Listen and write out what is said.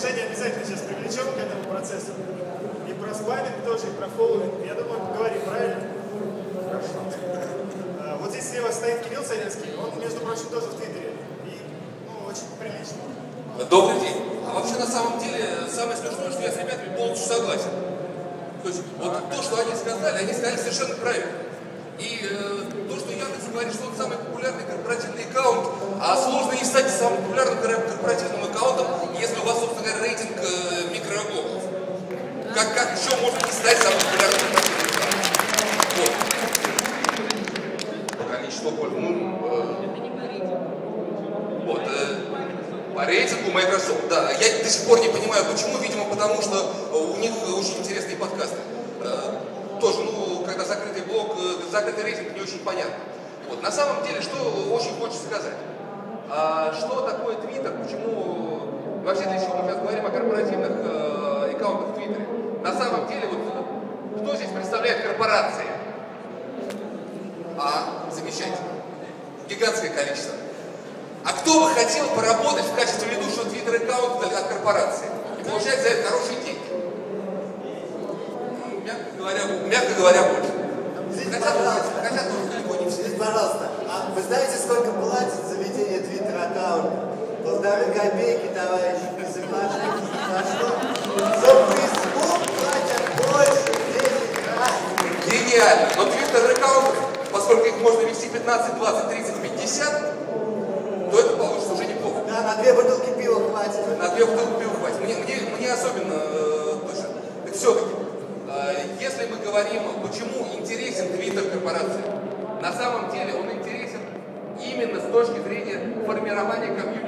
Женя обязательно сейчас привлечем к этому процессу. И про спаминг тоже, и про фолловинг. Я думаю, поговорим, правильно? Хорошо. Вот здесь слева стоит Кирилл Савинский, он, между прочим, тоже в Твиттере. И, ну, очень прилично. Добрый день. А вообще, на самом деле, самое смешное, что я с ребятами полностью согласен. То есть, вот то, что они сказали совершенно правильно. И то, что Яндекс говорит, что он самый популярный корпоративный аккаунт, а сложно не стать самым популярным корпоративным аккаунтом, если у вас, собственно говоря, рейтинг микроблогов. Как еще можно не стать самым популярным корпоративным аккаунтом? Вот. Количество вот. По рейтингу Microsoft, да. Я до сих пор не понимаю, почему, видимо, потому что у них очень интересные подкасты. Тоже, ну, когда закрытый блог, закрытый рейтинг, не очень понятно. Вот. На самом деле, что очень хочется сказать. Что такое Twitter, почему, вообще для чего мы сейчас говорим о корпоративных аккаунтах в Твиттере? На самом деле, вот, кто здесь представляет корпорации? Замечательно. Гигантское количество. А кто бы хотел поработать в качестве ведущего Twitter аккаунта от корпорации и получать за это хорошие деньги? Мягко говоря, больше. Хотя тоже далеко не все. Пожалуйста, а вы знаете, сколько платит за ведение Twitter аккаунта? 1,5 копейки, товарищи, не соглашайтесь ни на что. За Facebook платят больше 10 раз. Гениально. Но Twitter аккаунт, поскольку их можно вести 15, 20, 30, 50, то это получится уже неплохо. Да, на 2 бутылки пива хватит. На 2 бутылки пива хватит. Мне особенно точно. Так все-таки, если мы говорим, почему интересен Twitter корпорации, на самом деле он интересен именно с точки зрения формирования комьюнити.